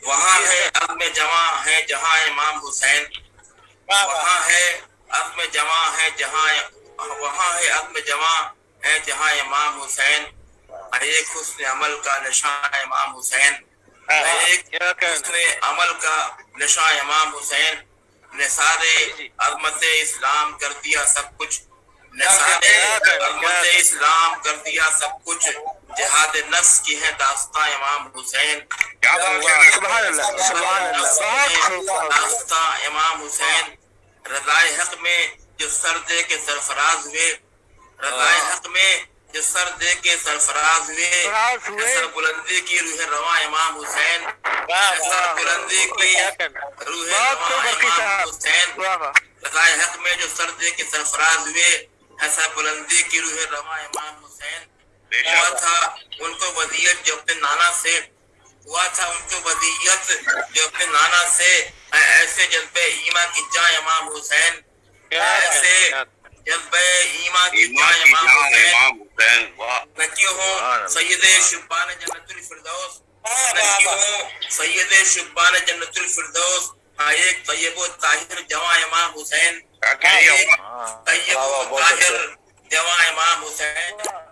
وہاں ہے عزم جمع ہے جہاں امام حسین، وہاں ہے عزم جمع ہے جہاں، وہاں ہے عزم جمع ہے جہاں امام حسین، ایک حسن عمل کا نشان امام حسین، ایک حسن عمل کا نشان امام حسین، نثار عظمت اسلام کر دیا سب کچھ، نثار عظمت اسلام کر دیا سب کچھ، جہاد نفس کی ہے داستان امام حسین، سبحان اللہ سبحان اللہ، داستان امام حسین، رضائے حق میں جو سر دے کے سرفراز ہوئے، رضائے حق میں جو سر دے کے سرفراز ہوئے، سر بلندی کی روح رواں امام حسین، سر بلندی کی روح رواں امام حسین، رضائے حق میں جو سر دے کے سرفراز ہوئے، سر بلندی کی روح رواں امام حسین، ہوا تھا ان کو وصیت جو اپنے نانا سے، ہوا تھا ان کو وصیت جو اپنے نانا سے، ایسے جذبہ ایمان کی جان امام حسین، ایسے جذبہ ایمان کی جان امام حسین، نہ کیوں ہوں سید شبان جنت الفردوس، نہ کیوں ہوں سید شبان جنت الفردوس، ایک طیب و طاہر جواں امام حسین، ایک طیب و طاہر جواں امام حسین،